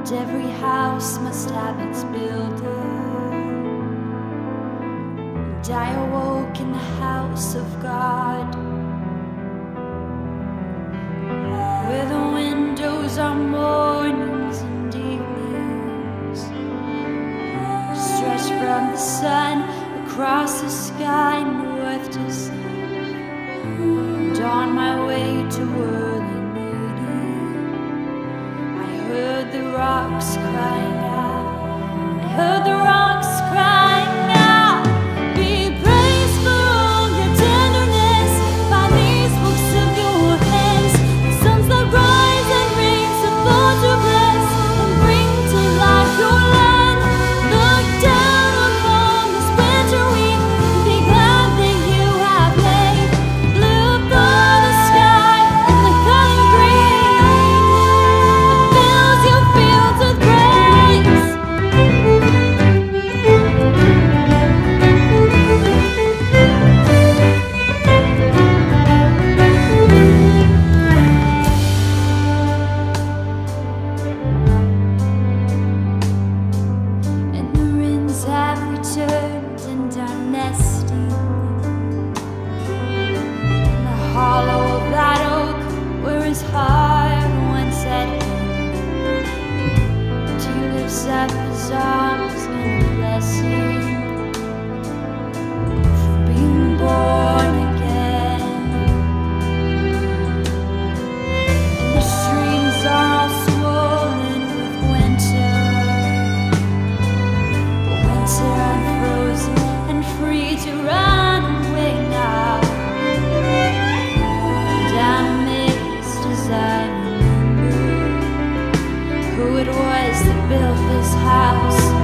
And every house must have its builder. And I awoke in the house of God, where the windows are mornings and evenings, stretched from the sun across the sky north to south. And on my way to early meeting, I heard the rocks crying out. I heard the rocks crying out. Be praised for all your tenderness by these books of your hands. The suns that rise and rains support to bless and bring to life your land. Look down upon this winter week. Be glad that you have made blue for the sky and the cutting green fills your fields with grace. And the winds have returned and are nesting in the hollow of that oak where his heart once had been. And he lifts up his arms in blessing for being born again. And the streams are all swollen with winter, winter unfrozen and free to run away now. And I'm amazed as I remember who it was that built this house.